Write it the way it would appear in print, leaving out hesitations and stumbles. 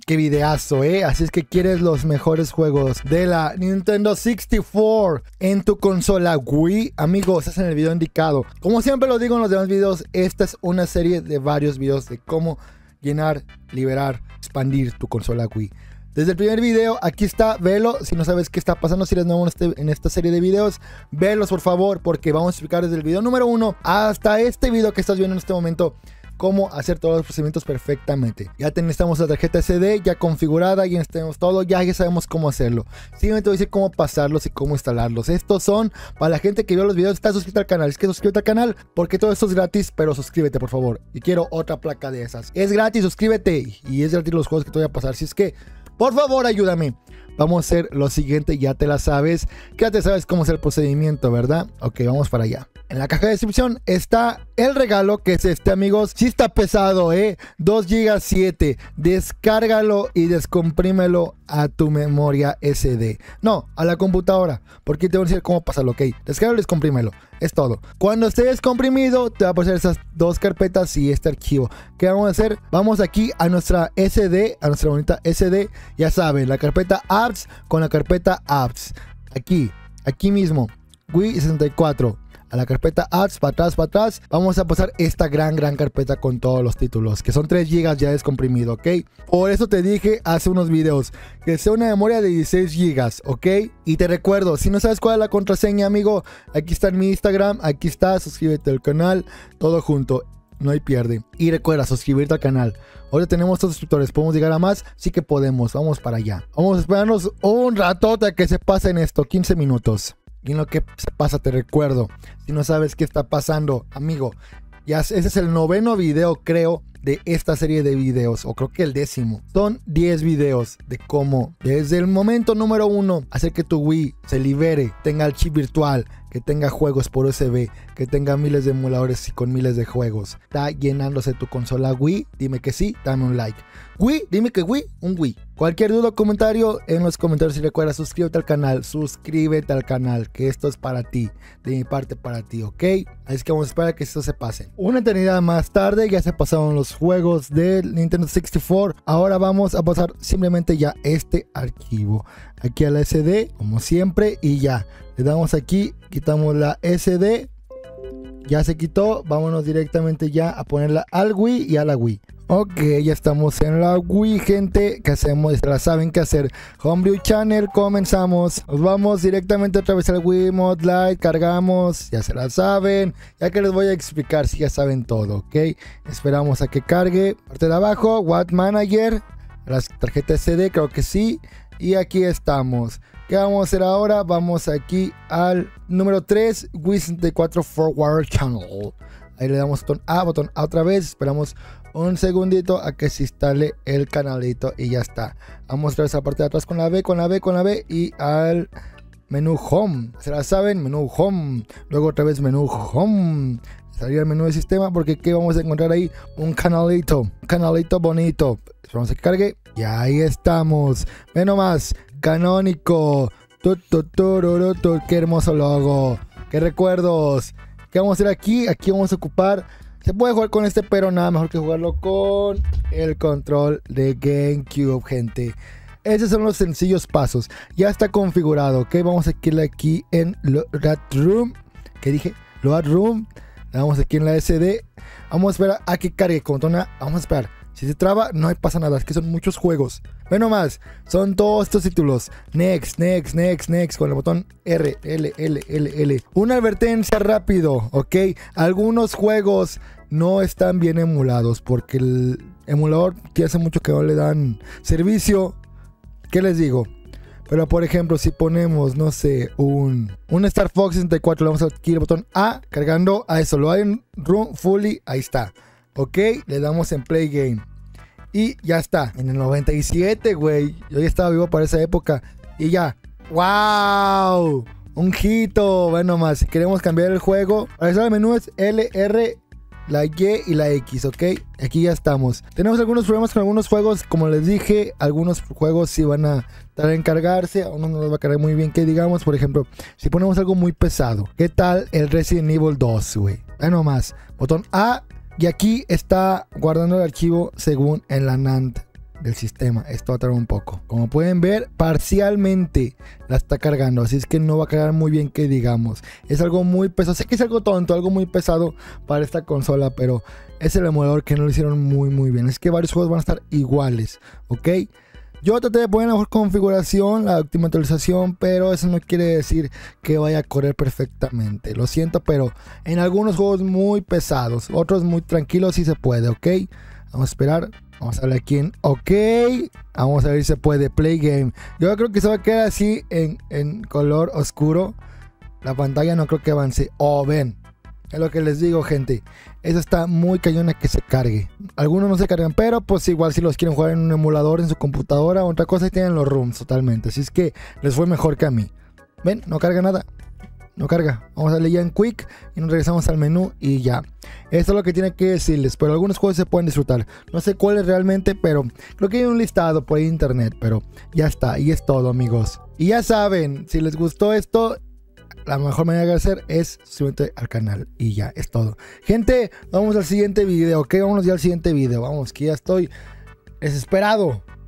qué videazo, Así es que quieres los mejores juegos de la Nintendo 64 en tu consola Wii, amigos, estás en el video indicado. Como siempre lo digo en los demás videos, esta es una serie de varios videos de cómo llenar, liberar, expandir tu consola Wii. Desde el primer video, aquí está, velo. Si no sabes qué está pasando, si eres nuevo en esta serie de videos, velos por favor, porque vamos a explicar desde el video número 1 hasta este video que estás viendo en este momento cómo hacer todos los procedimientos perfectamente. Ya tenemos la tarjeta SD ya configurada, ya tenemos todo, ya sabemos cómo hacerlo. Simplemente te voy a decir cómo pasarlos y cómo instalarlos. Estos son para la gente que vio los videos, está suscrita al canal. Es que suscríbete al canal porque todo esto es gratis, pero suscríbete por favor. Y quiero otra placa de esas. Es gratis, suscríbete y es gratis los juegos que te voy a pasar. Si es que, por favor, ayúdame. Vamos a hacer lo siguiente, ya te la sabes. Ya te sabes cómo hacer el procedimiento, ¿verdad? Ok, vamos para allá. En la caja de descripción está el regalo, que es este, amigos. Sí está pesado, 2 GB 7. Descárgalo y descomprímelo a tu memoria SD. No, a la computadora, porque te voy a decir cómo pasarlo, ok. Descárgalo y descomprímelo. Es todo. Cuando esté descomprimido, te va a aparecer esas dos carpetas y este archivo. ¿Qué vamos a hacer? Vamos aquí a nuestra SD, a nuestra bonita SD. Ya saben, la carpeta apps con la carpeta apps. Aquí mismo. Wii 64. A la carpeta apps, para atrás, vamos a pasar esta gran carpeta con todos los títulos, que son 3 GB ya descomprimido, ¿ok? Por eso te dije hace unos videos que sea una memoria de 16 GB, ¿ok? Y te recuerdo, si no sabes cuál es la contraseña, amigo, aquí está en mi Instagram, aquí está, suscríbete al canal, todo junto, no hay pierde. Y recuerda, suscribirte al canal. Ahora tenemos 2 suscriptores, ¿podemos llegar a más? Sí que podemos, vamos para allá. Vamos a esperarnos un ratote a que se pasen esto, 15 minutos. Y en lo que se pasa te recuerdo, si no sabes qué está pasando, amigo, ya ese es el 9º video, creo, de esta serie de videos, o creo que el 10º. Son 10 videos de cómo, desde el momento número 1, hacer que tu Wii se libere, tenga el chip virtual, que tenga juegos por USB, que tenga miles de emuladores y con miles de juegos. ¿Está llenándose tu consola Wii? Dime que sí, dame un like. Wii, dime que Wii, un Wii. Cualquier duda o comentario en los comentarios, y recuerda, suscríbete al canal, que esto es para ti, de mi parte para ti, ¿ok? Así que vamos a esperar a que esto se pase. Una eternidad más tarde, ya se pasaron los juegos del Nintendo 64. Ahora vamos a pasar simplemente ya este archivo aquí a la SD, como siempre, y ya. Le damos aquí, quitamos la SD, ya se quitó, vámonos directamente ya a ponerla al Wii y a la Wii. Ok, ya estamos en la Wii, gente. ¿Qué hacemos? Ya la saben qué hacer. Homebrew Channel, comenzamos. Nos vamos directamente otra vez al Wii Mod Lite, cargamos, ya se la saben. Ya que les voy a explicar si ya saben todo, ok. Esperamos a que cargue. Parte de abajo, Watt Manager, las tarjetas SD, creo que sí. Y aquí estamos. ¿Qué vamos a hacer ahora? Vamos aquí al número 3, Wii 64 Forward Channel. Ahí le damos botón A otra vez. Esperamos un segundito a que se instale el canalito y ya está. Vamos a ver esa parte de atrás con la B y al menú Home. Se la saben, menú Home. Luego otra vez menú Home. Salir al menú de sistema porque ¿qué vamos a encontrar ahí? Un canalito bonito. Esperamos a que cargue y ahí estamos. Ve nomás, canónico. Qué hermoso logo. Qué recuerdos. ¿Qué vamos a hacer aquí? Aquí vamos a ocupar. Se puede jugar con este, pero nada mejor que jugarlo con el control de GameCube, gente. Esos son los sencillos pasos. Ya está configurado, ¿ok? Vamos a irle aquí en Load Room. ¿Qué dije? Load Room. Le damos aquí en la SD. Vamos a esperar a que cargue. Vamos a esperar. Si se traba, no pasa nada. Es que son muchos juegos. Ve nomás. Son todos estos títulos. Next. Con el botón R, L. Una advertencia rápido, ¿ok? Algunos juegos no están bien emulados porque el emulador que hace mucho que no le dan servicio. ¿Qué les digo? Pero por ejemplo, si ponemos, no sé, un Star Fox 64, le vamos a aquí el botón A, cargando a eso. Lo hay en Room Fully, ahí está. Ok, le damos en Play Game. Y ya está. En el 97, güey. Yo ya estaba vivo para esa época. Y ya. ¡Wow! Un hito. Bueno, más. Si queremos cambiar el juego, para eso el menú es L, R, la Y y la X, ¿ok? Aquí ya estamos. Tenemos algunos problemas con algunos juegos. Como les dije, algunos juegos sí van a tardar en cargarse. A uno no nos va a cargar muy bien, que digamos. Por ejemplo, si ponemos algo muy pesado. ¿Qué tal el Resident Evil 2, güey? Bueno, más. Botón A. Y aquí está guardando el archivo según en la NAND del sistema. Esto va a tardar un poco. Como pueden ver, parcialmente la está cargando, así es que no va a cargar muy bien, que digamos. Es algo muy pesado, sé que es algo tonto, algo muy pesado para esta consola, pero es el emulador que no lo hicieron muy bien. Es que varios juegos van a estar iguales, ¿ok? Yo traté de poner la mejor configuración, la última actualización, pero eso no quiere decir que vaya a correr perfectamente. Lo siento, pero en algunos juegos muy pesados, otros muy tranquilos, sí se puede, ¿ok? Vamos a esperar. Vamos a darle aquí en OK. Vamos a ver si se puede. Play game. Yo creo que se va a quedar así en color oscuro. La pantalla no creo que avance. Oh, ven. Es lo que les digo, gente. Eso está muy cañona que se cargue. Algunos no se cargan, pero pues igual si los quieren jugar en un emulador, en su computadora o otra cosa, y tienen los rooms totalmente. Así es que les fue mejor que a mí. Ven, no carga nada. No carga. Vamos a darle ya en Quick y nos regresamos al menú y ya. Esto es lo que tiene que decirles. Pero algunos juegos se pueden disfrutar. No sé cuáles realmente, pero creo que hay un listado por ahí en internet. Pero ya está. Y es todo, amigos. Y ya saben, si les gustó esto, la mejor manera de hacer es suscribirte al canal. Y ya, es todo. Gente, vamos al siguiente video. Ok, vámonos ya al siguiente video. Vamos, que ya estoy desesperado.